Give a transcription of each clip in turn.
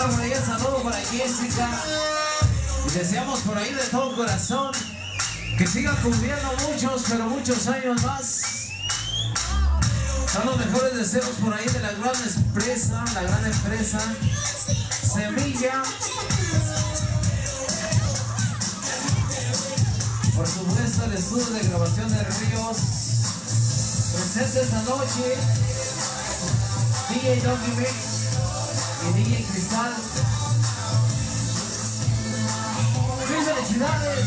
por ahí el saludo para Jessica. Y deseamos por ahí de todo corazón que sigan cumpliendo muchos, pero muchos años más. Son los mejores deseos por ahí de la gran empresa Semilla. Por supuesto, el estudio de grabación de Ríos. Presente esta noche DJ Donkey Mix y DJ Cristal. ¡Felicidades!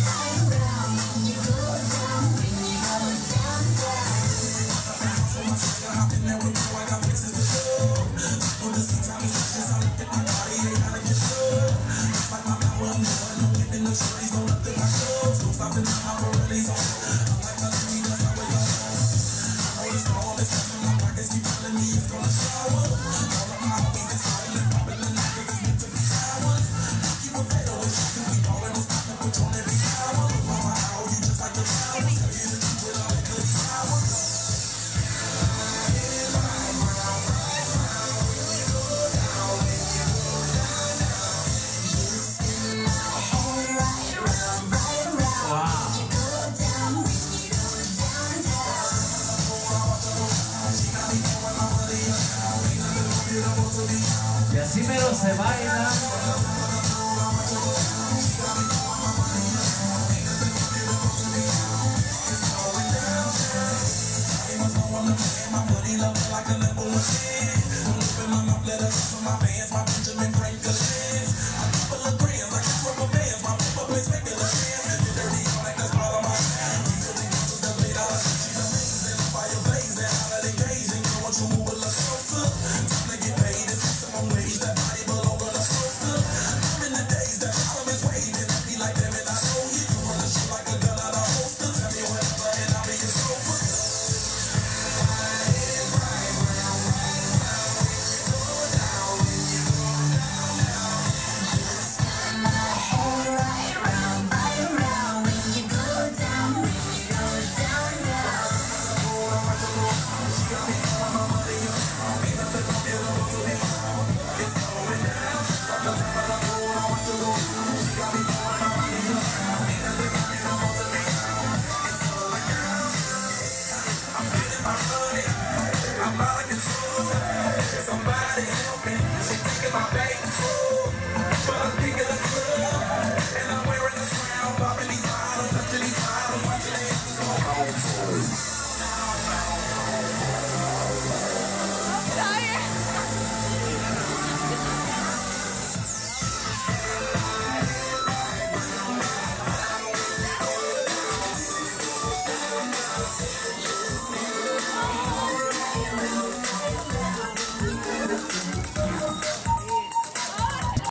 Y así mero se baila.